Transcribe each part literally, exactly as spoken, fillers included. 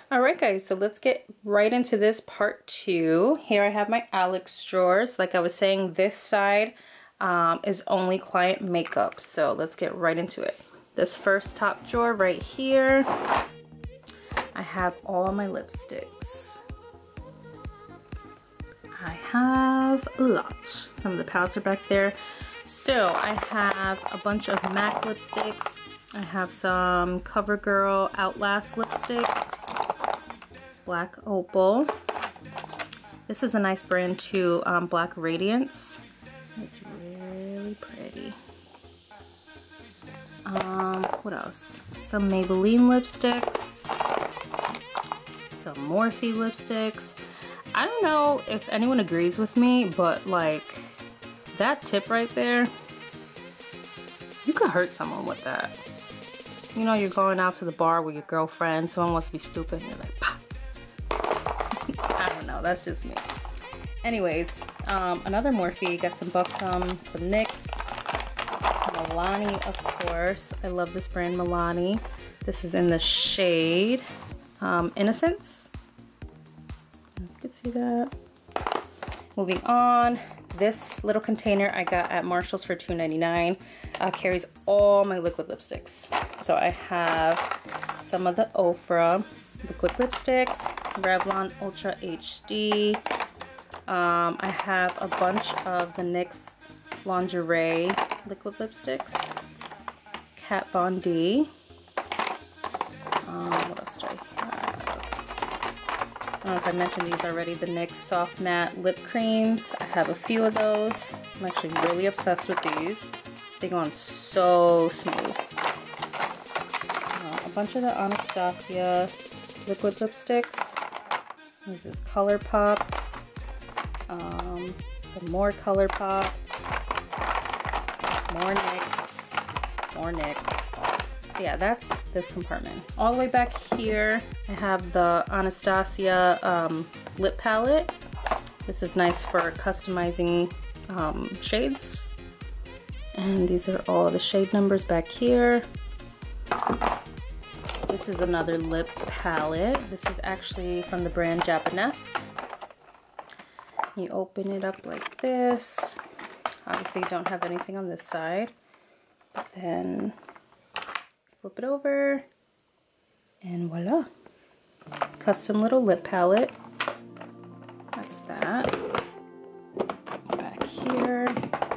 Alright guys, so let's get right into this part two. Here I have my Alex drawers. Like I was saying, this side um, is only client makeup. So let's get right into it. This first top drawer right here, I have all of my lipsticks. I have a lot. Some of the palettes are back there. So I have a bunch of MAC lipsticks. I have some CoverGirl Outlast lipsticks. Black Opal. This is a nice brand too, um, Black Radiance. It's really pretty. Um, what else? Some Maybelline lipsticks. Some Morphe lipsticks. I don't know if anyone agrees with me, but like that tip right there, you could hurt someone with that. You know, you're going out to the bar with your girlfriend, someone wants to be stupid, and you're like, pah. I don't know, that's just me. Anyways, um, another Morphe, got some Buxom, some NYX, Milani, of course. I love this brand, Milani. This is in the shade um, Innocence. You can see that. Moving on, this little container I got at Marshall's for two ninety-nine. Uh, carries all my liquid lipsticks. So I have some of the Ofra liquid lipsticks, Revlon Ultra H D. Um, I have a bunch of the NYX Lingerie liquid lipsticks, Kat Von D. Um, what else do I have? I don't know if I mentioned these already, the NYX Soft Matte Lip Creams. I have a few of those. I'm actually really obsessed with these. They go on so smooth. Uh, a bunch of the Anastasia liquid lipsticks. This is ColourPop. Um, some more ColourPop. More NYX. More NYX. So yeah, that's this compartment. All the way back here, I have the Anastasia um, lip palette. This is nice for customizing um, shades. And these are all the shade numbers back here. This is another lip palette. This is actually from the brand Japanesque. You open it up like this. Obviously you don't have anything on this side. But then flip it over and voila. Custom little lip palette. That's that. Back here,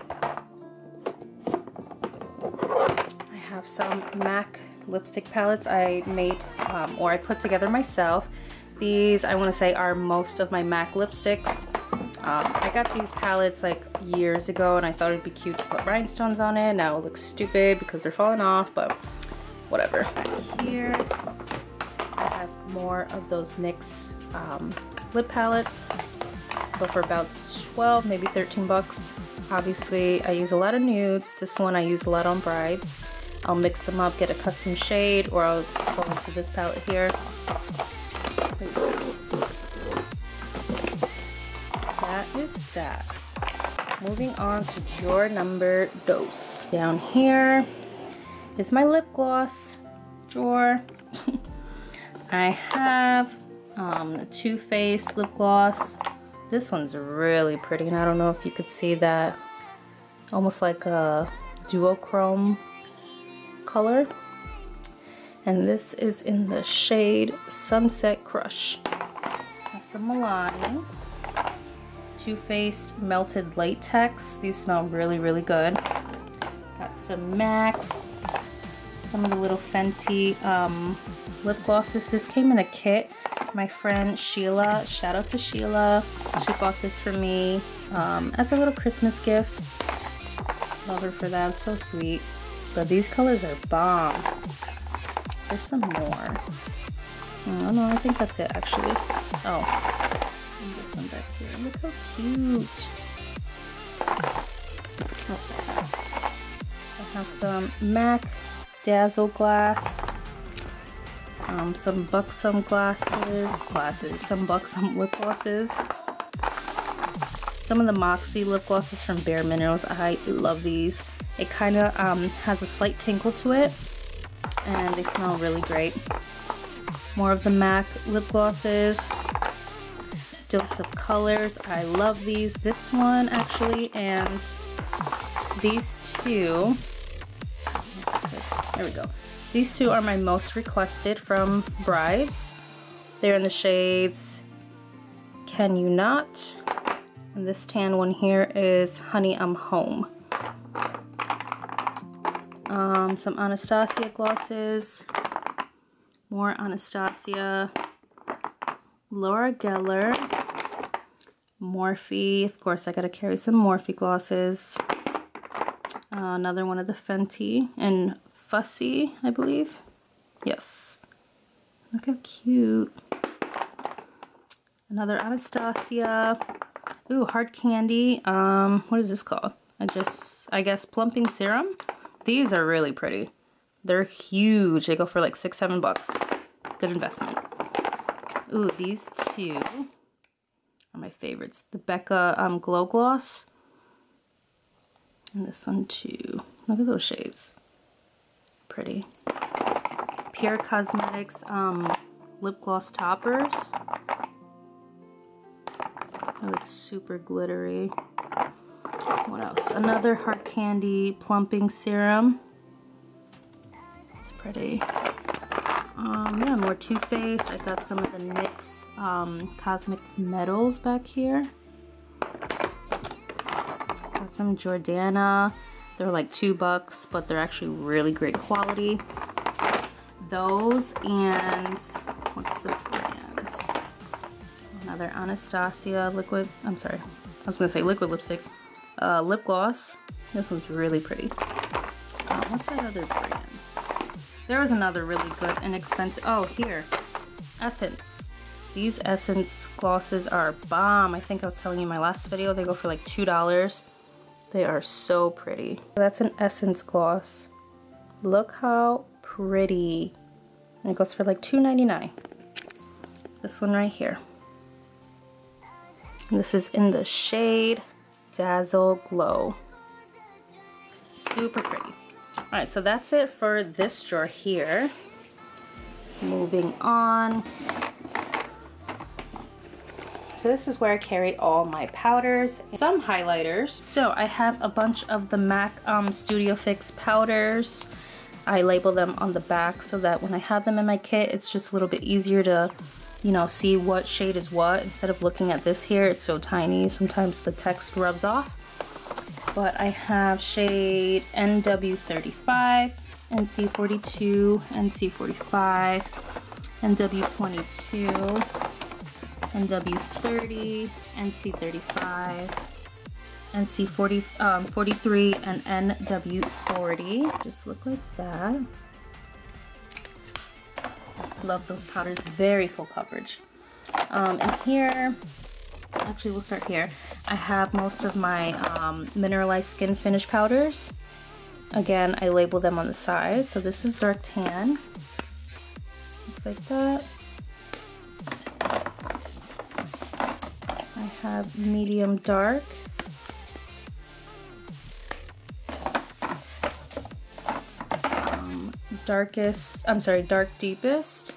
I have some MAC lipstick palettes I made um, or I put together myself. These, I want to say, are most of my MAC lipsticks. Um, I got these palettes like years ago and I thought it'd be cute to put rhinestones on it. Now it looks stupid because they're falling off, but whatever. Back here, I have more of those NYX um, lip palettes, but for about twelve, maybe thirteen bucks. Obviously, I use a lot of nudes. This one I use a lot on brides. I'll mix them up, get a custom shade, or I'll go into this palette here. That is that. Moving on to drawer number dos. Down here is my lip gloss drawer. I have um, the Too Faced lip gloss. This one's really pretty, and I don't know if you could see that. Almost like a duochrome color. And this is in the shade Sunset Crush. I have some Milani. Too Faced Melted Latex. These smell really, really good. Got some MAC. Some of the little Fenty um, lip glosses. This came in a kit. My friend Sheila, shout out to Sheila. She bought this for me um, as a little Christmas gift. Love her for that. So sweet. But these colors are bomb. There's some more. Oh no, I think that's it actually. Oh. This one back here. Look how cute. What's that? I have some MAC Dazzle Glass. Um, some Buxom glasses. Glasses. Some Buxom lip glosses. Some of the Moxie lip glosses from Bare Minerals. I love these. It kind of um, has a slight tinkle to it. And they smell really great. More of the MAC lip glosses. Dose of Colors. I love these. This one actually, and these two. There we go. These two are my most requested from brides. They're in the shades Can You Not? And this tan one here is Honey, I'm Home. Um, some Anastasia glosses. More Anastasia. Laura Geller. Morphe. Of course, I gotta carry some Morphe glosses. Uh, another one of the Fenty. And Fussy, I believe. Yes. Look how cute. Another Anastasia. Ooh, Hard Candy. Um, what is this called? I just, I guess Plumping Serum. These are really pretty. They're huge. They go for like six, seven bucks. Good investment. Ooh, these two are my favorites. The Becca um, Glow Gloss. And this one too. Look at those shades. Pretty. Pure Cosmetics um, Lip Gloss Toppers. That looks super glittery. What else? Another Hard Candy Plumping Serum. It's pretty. Um, yeah, more Too Faced. I've got some of the N Y X um, Cosmic Metals back here. Got some Jordana. They're like two bucks, but they're actually really great quality. Those and what's the brand? Another Anastasia liquid. I'm sorry, I was gonna say liquid lipstick. Uh, lip gloss. This one's really pretty. Uh, what's that other brand? There was another really good inexpensive. Oh, here, Essence. These Essence glosses are bomb. I think I was telling you in my last video, they go for like two dollars. They are so pretty. That's an Essence gloss. Look how pretty. And it goes for like two ninety-nine. This one right here. And this is in the shade Dazzle Glow. Super pretty. Alright, so that's it for this drawer here. Moving on. So this is where I carry all my powders, some highlighters. So I have a bunch of the MAC um, Studio Fix powders. I label them on the back so that when I have them in my kit, it's just a little bit easier to, you know, see what shade is what. Instead of looking at this here, it's so tiny, sometimes the text rubs off. But I have shade N W thirty-five, N C forty-two, N C forty-five, N W twenty-two, N W thirty, N C thirty-five, N C forty, um, forty-three, and N W forty. Just look like that. Love those powders. Very full coverage. Um, and here, actually we'll start here. I have most of my um, mineralized skin finish powders. Again, I label them on the side. So this is Dark Tan. Looks like that. I have Medium Dark. Um, darkest, I'm sorry, Dark Deepest.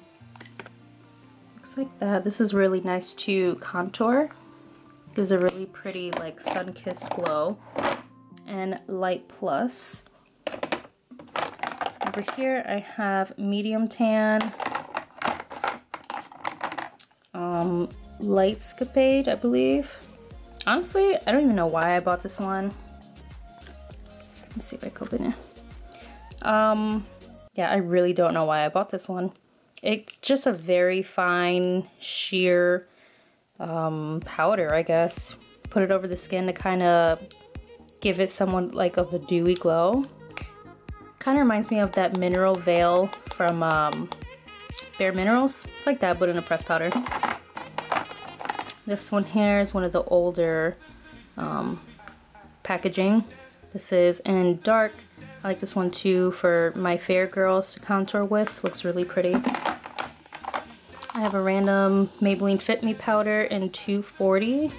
Looks like that. This is really nice to contour. Gives a really pretty like sun-kissed glow. And Light Plus. Over here I have Medium Tan. Um, Lightscapade, I believe. Honestly, I don't even know why I bought this one. Let's see if I can open it. Um, yeah, I really don't know why I bought this one. It's just a very fine, sheer um, powder, I guess. Put it over the skin to kind of give it somewhat like of a dewy glow. Kind of reminds me of that Mineral Veil from um, Bare Minerals. It's like that, but in a pressed powder. This one here is one of the older um, packaging. This is in dark. I like this one too for my fair girls to contour with. Looks really pretty. I have a random Maybelline Fit Me powder in two forty.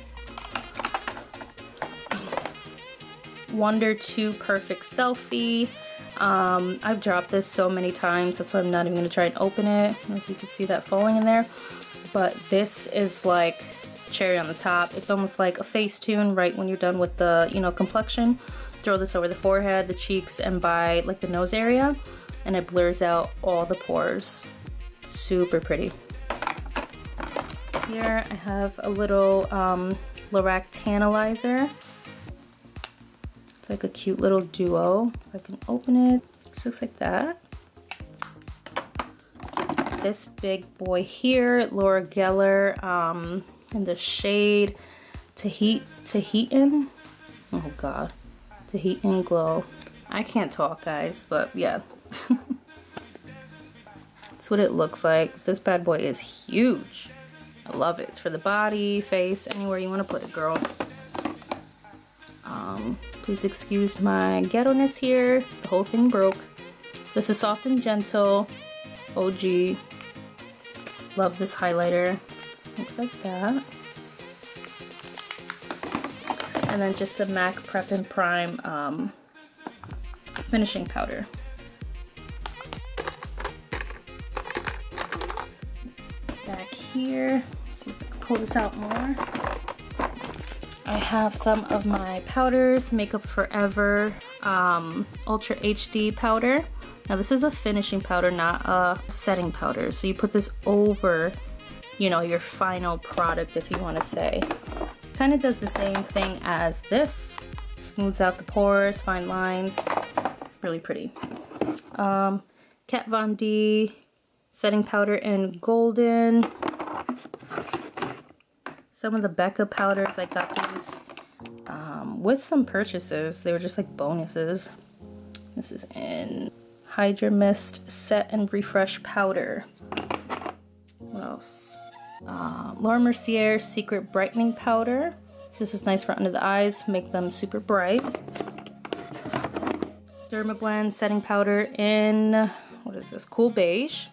Wonder two Perfect Selfie. Um, I've dropped this so many times, that's why I'm not even gonna try and open it. I don't know if you can see that falling in there. But this is like cherry on the top. It's almost like a Facetune right when you're done with the, you know, complexion. Throw this over the forehead, the cheeks, and by like the nose area, and it blurs out all the pores. Super pretty. Here I have a little um, Lorac Tantalizer. It's like a cute little duo. If I can open it, it looks like that. This big boy here, Laura Geller, um, in the shade Tahit Tahitan. Oh god. Tahitan Glow. I can't talk, guys, but yeah. That's what it looks like. This bad boy is huge. I love it. It's for the body, face, anywhere you want to put it, girl. Um, please excuse my ghetto-ness here. The whole thing broke. This is Soft and Gentle. O G. Love this highlighter. Looks like that. And then just the MAC Prep and Prime um, finishing powder. Back here, see if I can pull this out more. I have some of my powders, Makeup Forever um, Ultra H D powder. Now this is a finishing powder, not a setting powder. So you put this over, you know, your final product, if you want to say. Kind of does the same thing as this. Smooths out the pores, fine lines. Really pretty. Um, Kat Von D setting powder in golden. Some of the Becca powders, I got these um, with some purchases. They were just like bonuses. This is in Hydra Mist Set and Refresh Powder. What else? Uh, Laura Mercier Secret Brightening Powder. This is nice for under the eyes, make them super bright. Dermablend Setting Powder in, what is this? Cool Beige.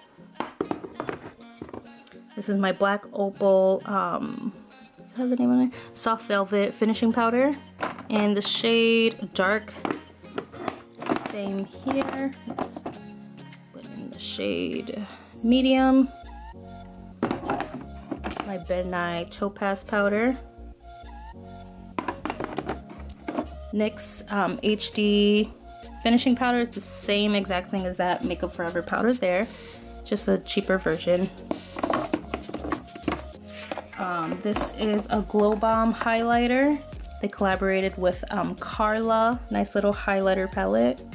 This is my Black Opal, um, does it have the name on it? Soft Velvet Finishing Powder in the shade Dark. Same here. Oops. Put in the shade Medium. This is my Ben Nye Topaz Powder. N Y X um, H D Finishing Powder is the same exact thing as that Makeup Forever powder there, just a cheaper version. Um, this is a Glow Bomb highlighter. They collaborated with um, Carla. Nice little highlighter palette.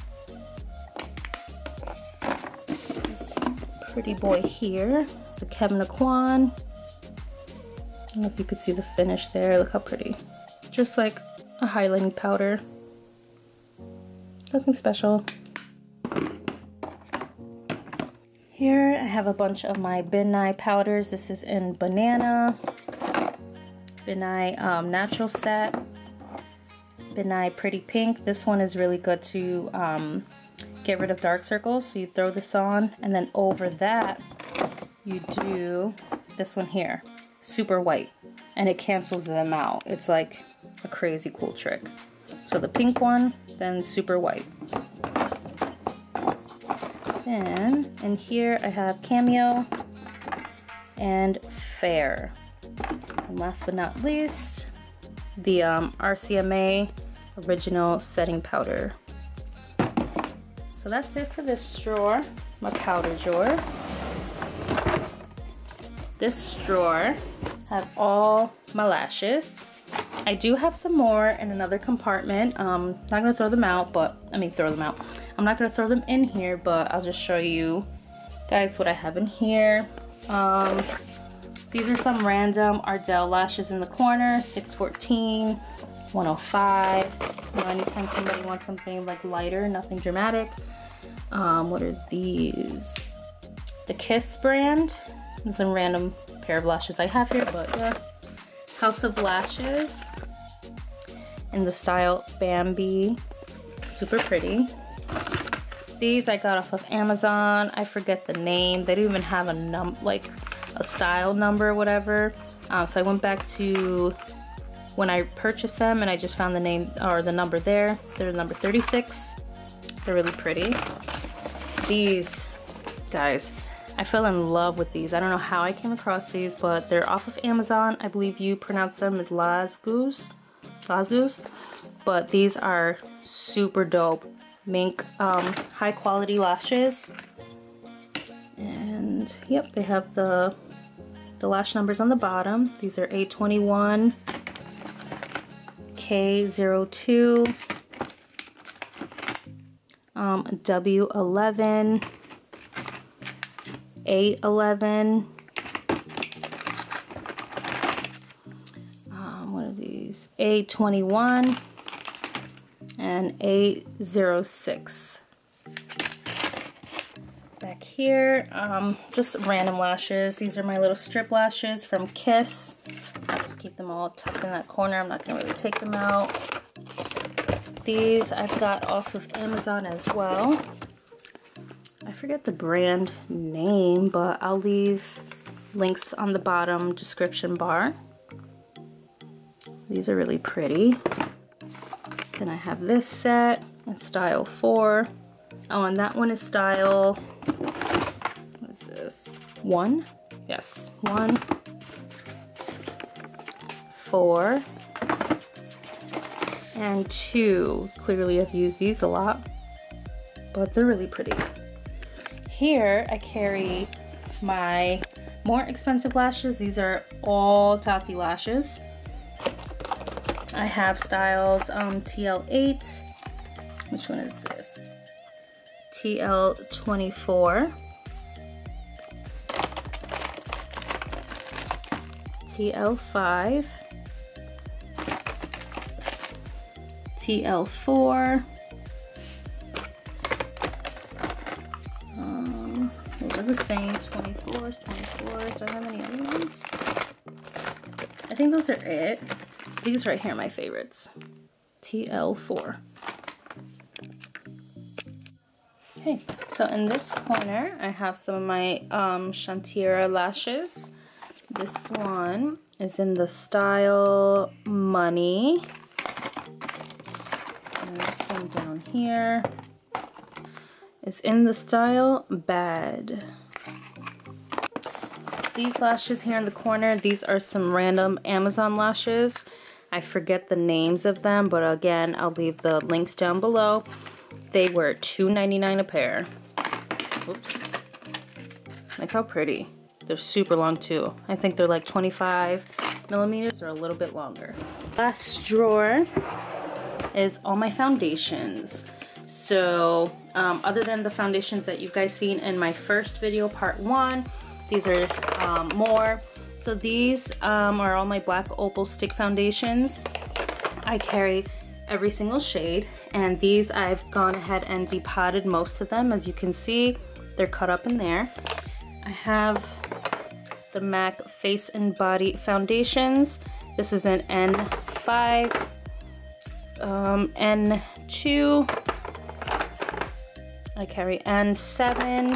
This pretty boy here, the Kevyn Aucoin. I don't know if you could see the finish there. Look how pretty. Just like a highlighting powder. Nothing special. Here I have a bunch of my Ben Nye powders. This is in Banana, Ben Nye um, Natural Set, Ben Nye Pretty Pink. This one is really good to um, get rid of dark circles. So you throw this on, and then over that you do this one here, Super White, and it cancels them out. It's like a crazy cool trick. So the pink one, then Super White. And in here I have Cameo and Fair. And last but not least, the um, R C M A Original Setting Powder. So that's it for this drawer, my powder drawer. This drawer have all my lashes. I do have some more in another compartment. Um, not gonna throw them out, but I mean throw them out. I'm not gonna throw them in here, but I'll just show you guys what I have in here. Um, these are some random Ardell lashes in the corner, six fourteen, one oh five. You know, anytime somebody wants something like lighter, nothing dramatic. Um, what are these? The Kiss brand. There's a random pair of lashes I have here, but yeah. House of Lashes in the style Bambi. Super pretty. These I got off of Amazon. I forget the name. They don't even have a num like a style number or whatever. Um, so I went back to when I purchased them and I just found the name or the number there. They're number thirty-six. They're really pretty. These, guys, I fell in love with these. I don't know how I came across these, but they're off of Amazon. I believe you pronounce them as Las Goose. Las Goose. But these are super dope. Mink, um, high quality lashes. And yep, they have the, the lash numbers on the bottom. These are A twenty-one, K zero two, um, W eleven, A eleven, um, what are these? A twenty-one and A zero six. Back here, um, just random lashes. These are my little strip lashes from Kiss. I'll just keep them all tucked in that corner. I'm not gonna really take them out. These I've got off of Amazon as well. I forget the brand name, but I'll leave links on the bottom description bar. These are really pretty. Then I have this set in style four. Oh, and that one is style, what is this? One? Yes, one, four, and two. Clearly I've used these a lot, but they're really pretty. Here I carry my more expensive lashes. These are all Tati lashes. I have styles um, T L eight. Which one is this? T L twenty-four. T L five. T L four. Um, those are the same, twenty-fours, twenty-fours. Do I have any other ones? I think those are it. These right here are my favorites. T L four. Okay, so in this corner, I have some of my um, Shantira lashes. This one is in the style Money. Oops. And this one down here is in the style Bad. These lashes here in the corner, these are some random Amazon lashes. I forget the names of them, but again, I'll leave the links down below. They were two ninety-nine a pair. Oops. Look how pretty. They're super long too. I think they're like twenty-five millimeters or a little bit longer. Last drawer is all my foundations. So um, other than the foundations that you guys seen in my first video, part one, these are um, more. So these um, are all my black opal stick foundations. I carry every single shade, and these I've gone ahead and depotted most of them. As you can see, they're cut up in there. I have the MAC Face and Body Foundations. This is an N five, um, N two, I carry N seven,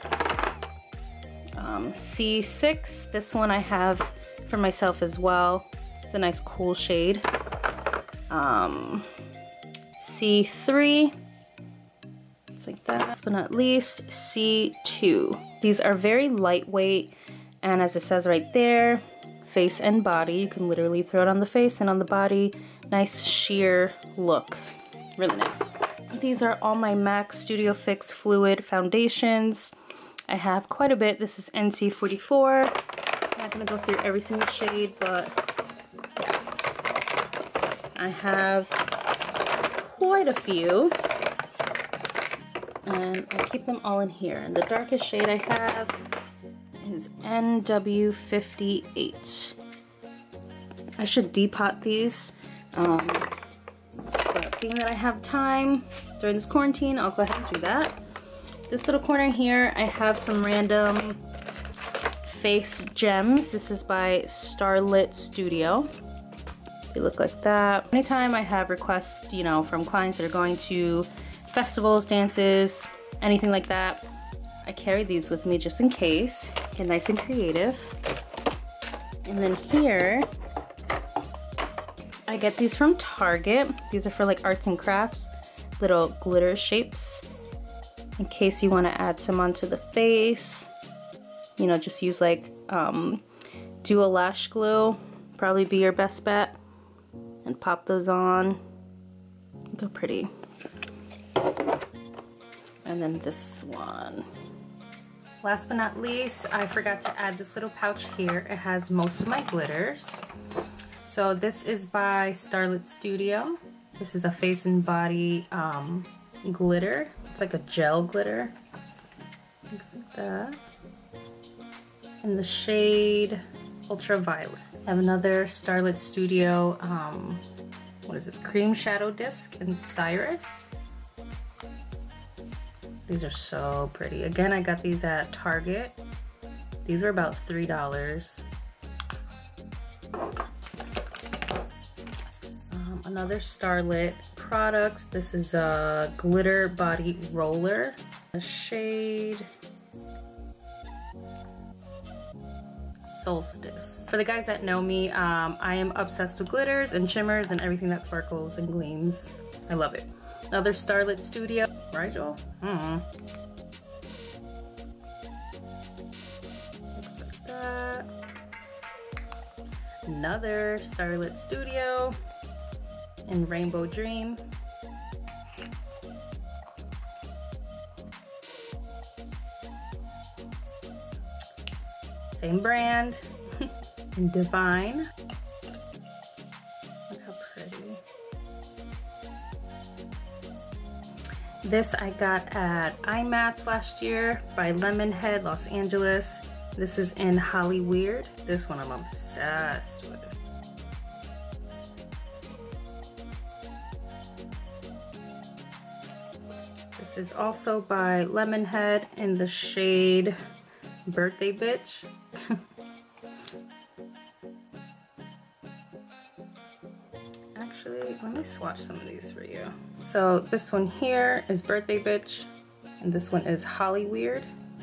um, C six. This one I have for myself as well. It's a nice cool shade. Um, C three, it's like that. Last but not least, C two. These are very lightweight, and as it says right there, face and body. You can literally throw it on the face and on the body. Nice sheer look, really nice. These are all my MAC Studio Fix Fluid foundations. I have quite a bit. This is N C forty-four. I'm not gonna go through every single shade, but yeah. I have quite a few, and I keep them all in here. And the darkest shade I have is N W fifty-eight. I should depot these, um, but being that I have time during this quarantine, I'll go ahead and do that. This little corner here, I have some random face gems. This is by Starlit Studio. They look like that. Anytime I have requests, you know, from clients that are going to festivals, dances, anything like that, I carry these with me just in case. Get nice and creative. And then here, I get these from Target. These are for like arts and crafts. little glitter shapes in case you want to add some onto the face. You know, just use like um, Duo Lash Glue, probably be your best bet, and pop those on. Look how pretty. And then this one. Last but not least, I forgot to add this little pouch here. It has most of my glitters. So this is by Starlit Studio. This is a face and body um, glitter. It's like a gel glitter. Looks like that. In the shade Ultraviolet. I have another Starlit Studio, um, what is this, Cream Shadow Disc in Cyrus. These are so pretty. Again, I got these at Target. These were about three dollars. Um, another Starlit product. This is a glitter body roller. A shade Solstice. For the guys that know me, um, I am obsessed with glitters and shimmers and everything that sparkles and gleams. I love it. Another Starlit Studio. Right, Joel? Mm-hmm. Looks like that. Another Starlit Studio in Rainbow Dream. Same brand, in Divine. Look how pretty. This I got at IMATS last year by Lemonhead, Los Angeles. This is in Holly Weird. This one I'm obsessed with. This is also by Lemonhead in the shade Birthday Bitch. Actually, let me swatch some of these for you. So this one here is Birthday Bitch, and this one is Holly Weird.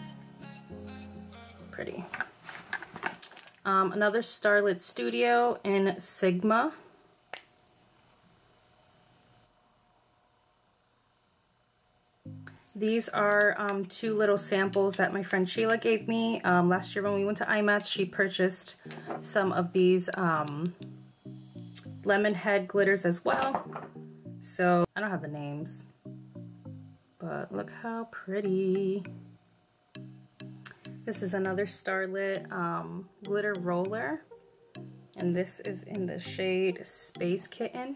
Pretty. Um, another Starlit Studio in Sigma. These are um, two little samples that my friend Sheila gave me. Um, last year when we went to IMATS, she purchased some of these um, Lemonhead glitters as well. So I don't have the names, but look how pretty. This is another Starlit um, glitter roller, and this is in the shade Space Kitten.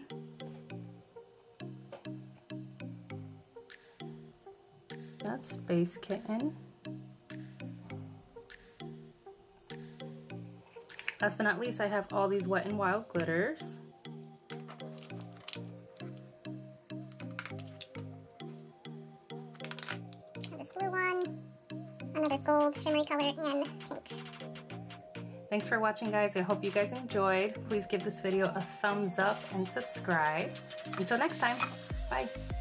That's Space Kitten. Last but not least, I have all these Wet n Wild glitters. This blue one, another gold shimmery color, and pink. Thanks for watching, guys. I hope you guys enjoyed. Please give this video a thumbs up and subscribe. Until next time, bye.